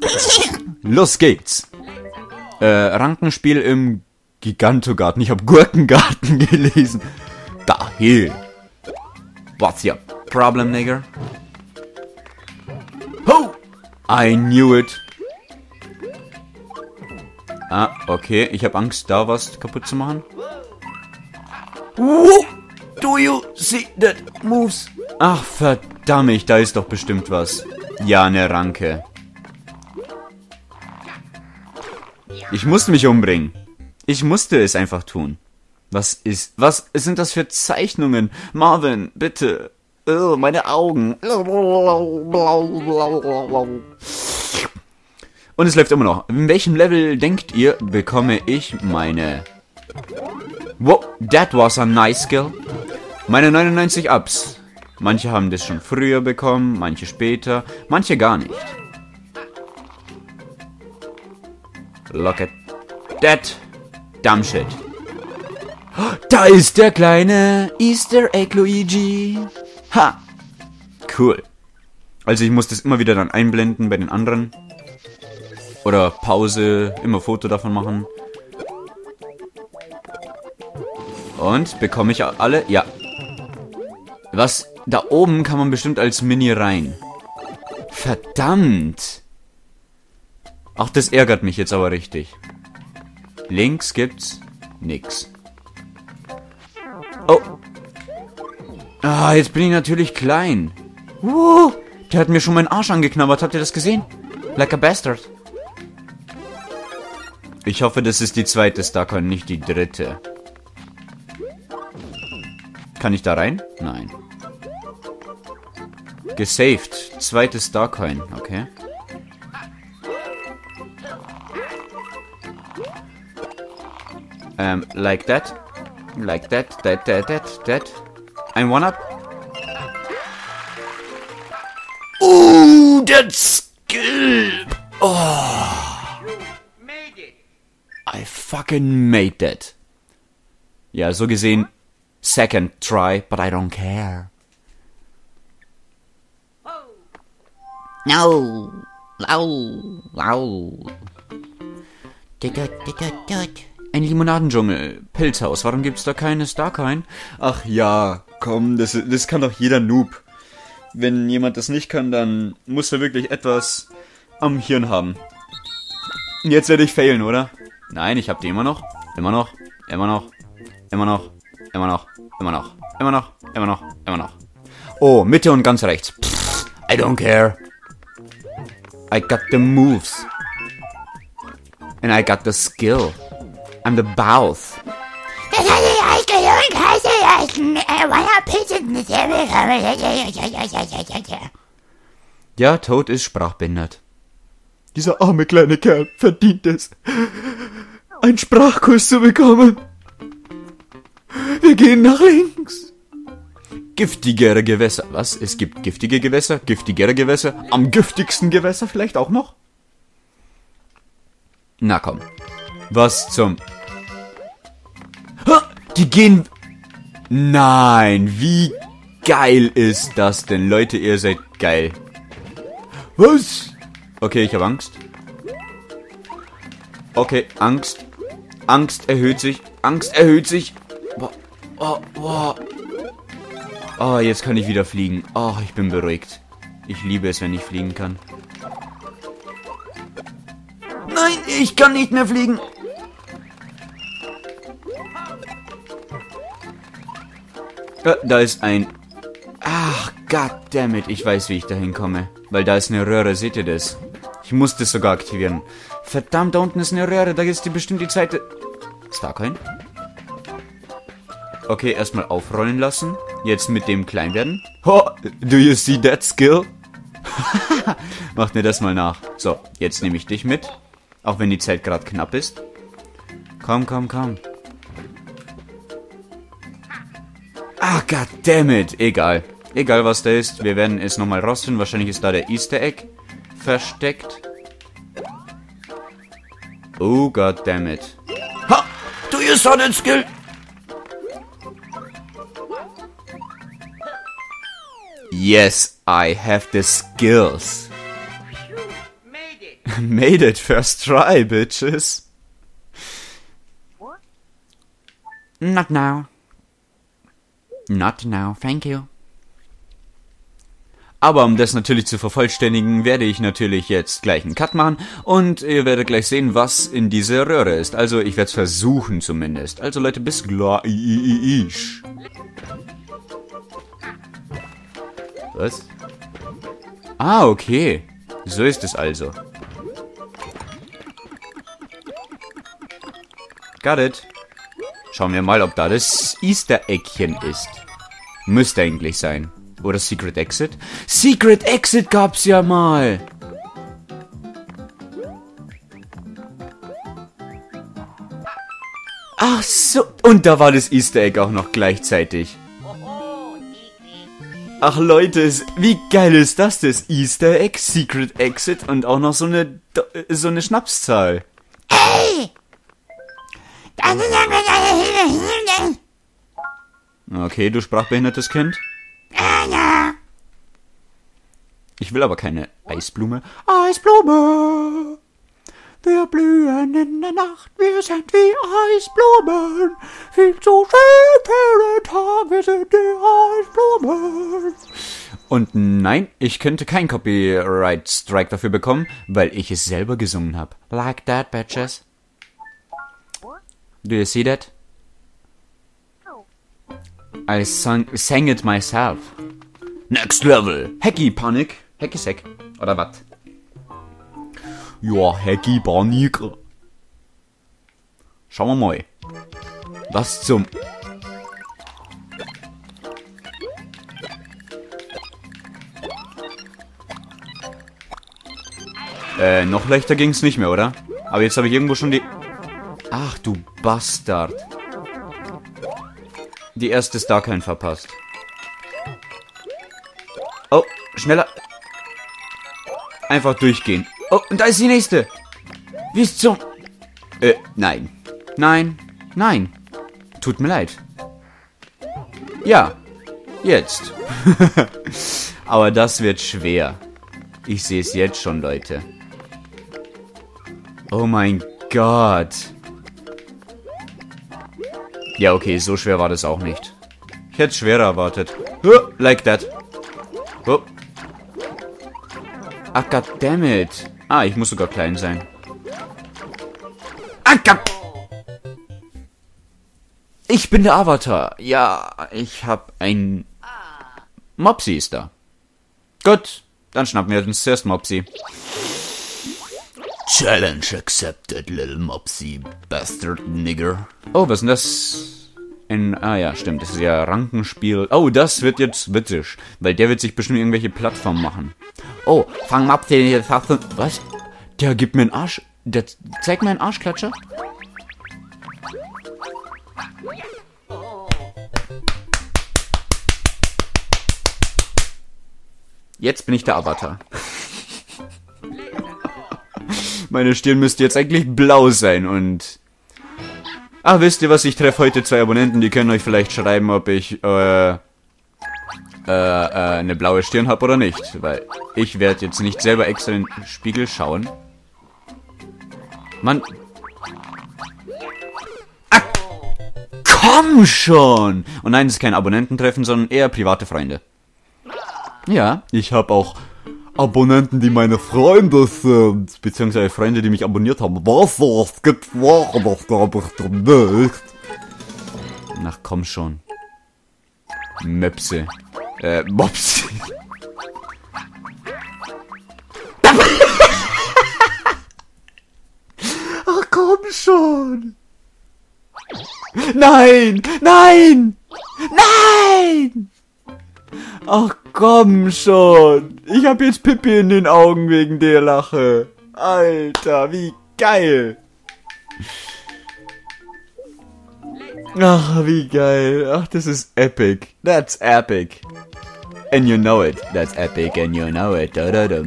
Los geht's. Rankenspiel im Gigantogarten. Ich habe Gurkengarten gelesen. Da, hier. What's your problem, nigger? Ho! I knew it. Ah, okay. Ich habe Angst, da was kaputt zu machen. Whoa! Do you see that moves? Ach, verdammt, da ist doch bestimmt was. Ja, eine Ranke. Ich musste mich umbringen. Ich musste es einfach tun. Was sind das für Zeichnungen? Marvin, bitte. Meine Augen. Und es läuft immer noch. In welchem Level, denkt ihr, bekomme ich meine... Wow, that was a nice skill. Meine 99 Ups. Manche haben das schon früher bekommen, manche später, manche gar nicht. Look at that. Dumb shit. Da ist der kleine Easter Egg Luigi. Ha! Cool. Also ich muss das immer wieder dann einblenden bei den anderen. Oder Pause, immer Foto davon machen. Und, bekomme ich alle? Ja. Was? Da oben kann man bestimmt als Mini rein. Verdammt! Ach, das ärgert mich jetzt aber richtig. Links gibt's nix. Oh. Ah, jetzt bin ich natürlich klein. Der hat mir schon meinen Arsch angeknabbert. Habt ihr das gesehen? Like a bastard. Ich hoffe, das ist die zweite Starcoin, nicht die dritte. Kann ich da rein? Nein. Gesaved. Zweite Starcoin. Okay. Like that. Like that. That. Ein One-Up. That skill. Oh. I fucking made that. Ja, so gesehen, second try, but I don't care. No. Au. Ein Limonadendschungel. Pilzhaus. Warum gibt's da keine Starcoin? Ach ja, komm, das kann doch jeder Noob. Wenn jemand das nicht kann, dann muss er wirklich etwas am Hirn haben. Jetzt werde ich failen, oder? Nein, ich habe die immer noch. Immer noch. Oh, Mitte und ganz rechts. Pff, I don't care. I got the moves. And I got the skill. I'm the boss. Ja, Toad ist sprachbehindert. Dieser arme kleine Kerl verdient es, einen Sprachkurs zu bekommen. Wir gehen nach links. Giftigere Gewässer. Was? Es gibt giftige Gewässer? Giftigere Gewässer? Am giftigsten Gewässer vielleicht auch noch? Na komm. Was zum... Ha! Die gehen... Nein, wie geil ist das denn? Leute, ihr seid geil. Was? Okay, ich habe Angst. Okay, Angst. Angst erhöht sich. Oh, jetzt kann ich wieder fliegen. Oh, ich bin beruhigt. Ich liebe es, wenn ich fliegen kann. Nein, ich kann nicht mehr fliegen. Da ist ein... Ach, goddammit. Ich weiß, wie ich da hinkomme. Weil da ist eine Röhre, seht ihr das? Ich muss das sogar aktivieren. Verdammt, da unten ist eine Röhre. Da ist die bestimmt die Zeit... Starcoin? Okay, erstmal aufrollen lassen. Jetzt mit dem klein werden. Oh, do you see that skill? Macht mir das mal nach. So, jetzt nehme ich dich mit. Auch wenn die Zeit gerade knapp ist. Komm. Ah, goddammit. Egal. Egal, was da ist. Wir werden es nochmal rausfinden. Wahrscheinlich ist da der Easter Egg versteckt. Oh, goddammit. Ha! Do you saw that skill? Yes, I have the skills. Made it first try, bitches. Not now. Not now, thank you. Aber um das natürlich zu vervollständigen, werde ich natürlich jetzt gleich einen Cut machen und ihr werdet gleich sehen, was in dieser Röhre ist. Also ich werde es versuchen zumindest. Also Leute, bis gleich. Was? Ah, okay. So ist es also. Got it. Schauen wir mal, ob da das Easter-Eggchen ist. Müsste eigentlich sein. Oder Secret Exit? Secret Exit gab's ja mal! Ach so. Und da war das Easter Egg auch noch gleichzeitig. Ach Leute, wie geil ist das Easter Egg, Secret Exit und auch noch so eine Schnapszahl. Ey! Okay, du sprachbehindertes Kind. Ich will aber keine Eisblume. Eisblume! Wir blühen in der Nacht, wir sind wie Eisblumen. Viel zu schön für den Tag, wir sind die Eisblumen. Und nein, ich könnte kein Copyright Strike dafür bekommen, weil ich es selber gesungen habe. Like that, bitches. Do you see that? I sang it myself. Next level. Hacky Panik. Hacky Sack. Oder was? Ja, Hacky Panik. Schauen wir mal. Was zum... noch leichter ging's nicht mehr, oder? Aber jetzt habe ich irgendwo schon die... Ach, du Bastard. Die erste Starcoin verpasst. Oh, schneller. Einfach durchgehen. Oh, und da ist die nächste. Wie ist zum... nein. Nein. Nein. Tut mir leid. Ja. Jetzt. Aber das wird schwer. Ich sehe es jetzt schon, Leute. Oh mein Gott. Ja, okay, so schwer war das auch nicht. Ich hätte es schwerer erwartet. Like that. Oh. Ah, goddammit. Ah, ich muss sogar klein sein. Ah, God. Ich bin der Avatar. Ja, ich hab ein... Mopsi ist da. Gut, dann schnappen wir uns zuerst Mopsi. Challenge accepted, little Mopsi, bastard nigger. Oh, was ist denn das? Ah ja, stimmt, das ist ja Rankenspiel. Oh, das wird jetzt witzig, weil der wird sich bestimmt irgendwelche Plattformen machen. Oh, fang Mopsi jetzt auf. Was? Der gibt mir einen Arsch. Der zeigt mir einen Arschklatscher. Jetzt bin ich der Avatar. Meine Stirn müsste jetzt eigentlich blau sein und... Ah, wisst ihr was? Ich treffe heute 2 Abonnenten, die können euch vielleicht schreiben, ob ich eine blaue Stirn habe oder nicht. Weil ich werde jetzt nicht selber extra in den Spiegel schauen. Mann. Ah, komm schon! Und nein, es ist kein Abonnententreffen, sondern eher private Freunde. Ja, ich habe auch Abonnenten, die meine Freunde sind. Beziehungsweise Freunde, die mich abonniert haben. Was? Das gibt's noch, das glaube ich doch nicht. Ach, komm schon. Möpse. Mopsi. Ach, komm schon. Nein! Nein! Nein! Ach komm schon. Ich hab jetzt Pipi in den Augen wegen der Lache. Alter, wie geil. Ach, wie geil. Ach, das ist epic. That's epic. And you know it. That's epic and you know it.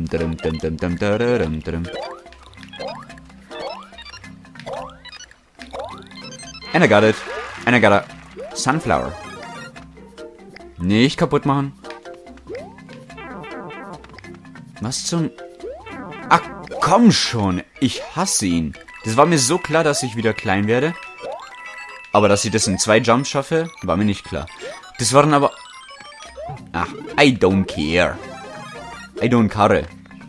And I got it. And I got a sunflower. Nicht kaputt machen. Was zum... Ach, Komm schon, ich hasse ihn. Das war mir so klar, dass ich wieder klein werde. Aber dass ich das in 2 Jumps schaffe, war mir nicht klar. Das waren aber... Ach, I don't care. I don't care.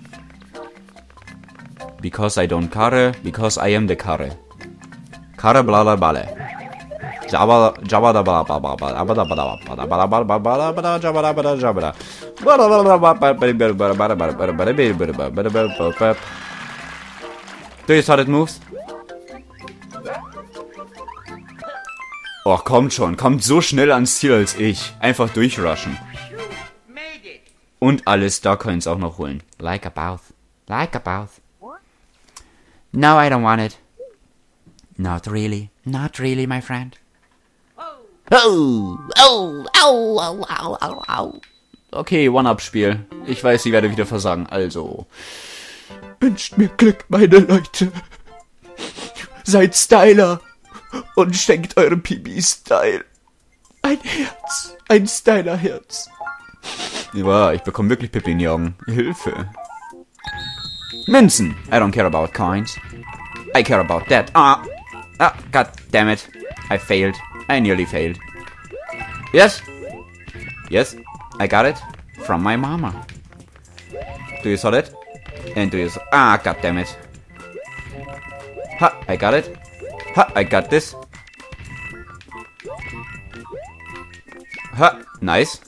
Because I don't care, because I am the care. Care bla bla bla. Jabba Jabba da bla bla bla bla bla bla bla bla bla bla bla Jabba da Jabba da. Do you started moves? Oh, kommt schon. Kommt so schnell ans Ziel als ich. Einfach durchrushen. Und alle Star-Coins auch noch holen. Like a both. Like a both. No, I don't want it. Not really. Not really, my friend. Oh, oh, au, au, au, au, au. Okay, One-Up-Spiel. Ich weiß, ich werde wieder versagen. Also. Wünscht mir Glück, meine Leute. Seid Styler. Und schenkt eurem PB-Style ein Herz. Ein Styler-Herz. Ja, ich bekomme wirklich Pipi in die Augen. Hilfe. Münzen. I don't care about coins. I care about that. Ah, god damn it. I failed. I nearly failed. Yes. Yes, I got it. From my mama. Do you saw that? And do you saw... Ah, god damn it. Ha, I got it. Ha, I got this. Ha, nice.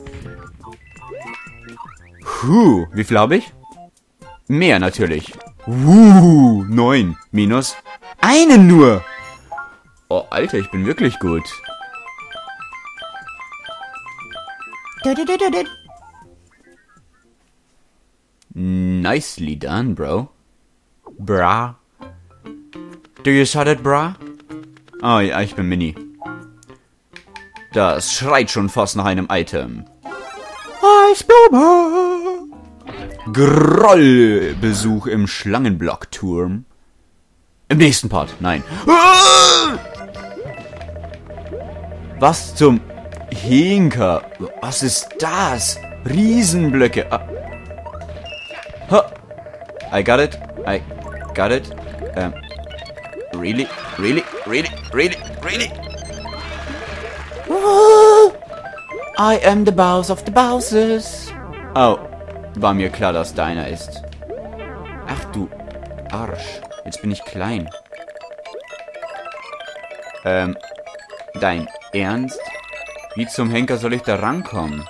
Wie viel habe ich? Mehr natürlich. 9 minus einen nur. Oh, Alter, ich bin wirklich gut. Nicely done, bro. Bra. Do you saw that, bra? Oh ja, ich bin Mini. Das schreit schon fast nach einem Item. Eisblume! Grollbesuch im Schlangenblockturm. Im nächsten Part, nein. Was zum Hinker? Was ist das? Riesenblöcke. I got it. I got it. Really? Really? Really? Really? Really? I am the boss of the bosses. Oh, war mir klar, dass deiner ist. Ach du Arsch. Jetzt bin ich klein. Dein Ernst? Wie zum Henker soll ich da rankommen?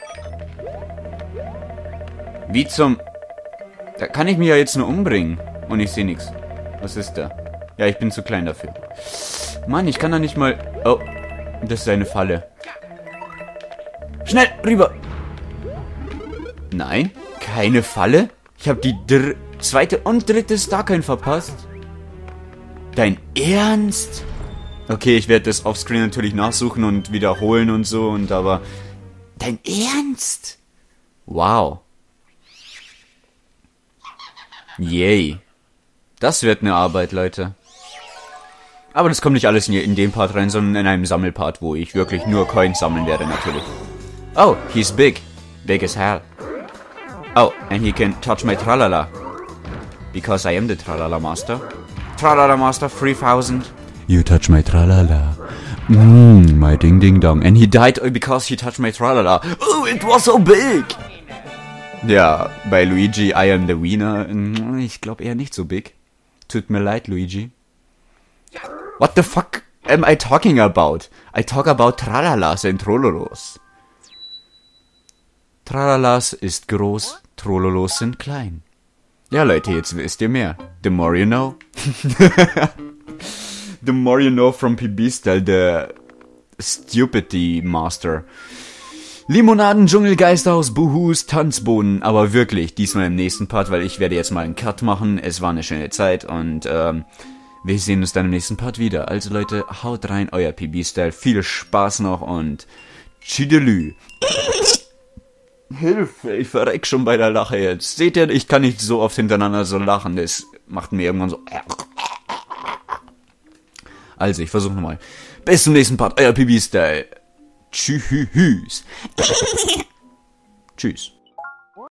Wie zum... Da kann ich mich ja jetzt nur umbringen. Und ich sehe nichts. Was ist da? Ja, ich bin zu klein dafür. Mann, ich kann da nicht mal... Oh, das ist eine Falle. Schnell, rüber! Nein, keine Falle? Ich habe die zweite und dritte Starcoin verpasst. Dein Ernst? Okay, ich werde das offscreen natürlich nachsuchen und wiederholen und so, und aber... Dein Ernst? Wow. Yay. Das wird eine Arbeit, Leute. Aber das kommt nicht alles in dem Part rein, sondern in einem Sammelpart, wo ich wirklich nur Coins sammeln werde, natürlich. Oh, he's big. Big as hell. Oh, and he can touch my Tralala. Because I am the Tralala Master. Tralala Master 3000. You touch my Tralala. My ding ding dong. And he died because he touched my Tralala. Oh, it was so big. Ja, bei Luigi, I am the Wiener. Ich glaube eher nicht so big. Tut mir leid, Luigi. What the fuck am I talking about? I talk about Tralalas and Trololos. Tralalas ist groß, Trololos sind klein. Ja, Leute, jetzt wisst ihr mehr. The more you know. The more you know from PB-Style, the Stupidity Master. Limonaden, Dschungelgeisterhaus, Buhus, Tanzboden. Aber wirklich, diesmal im nächsten Part, weil ich werde jetzt mal einen Cut machen. Es war eine schöne Zeit und wir sehen uns dann im nächsten Part wieder. Also Leute, haut rein, euer PB-Style. Viel Spaß noch und Tschüdelü. Hilfe, ich verreck schon bei der Lache jetzt. Seht ihr, ich kann nicht so oft hintereinander so lachen. Das macht mir irgendwann so... Also, ich versuche nochmal. Bis zum nächsten Part, euer PB-Style. Tschüss. Tschüss.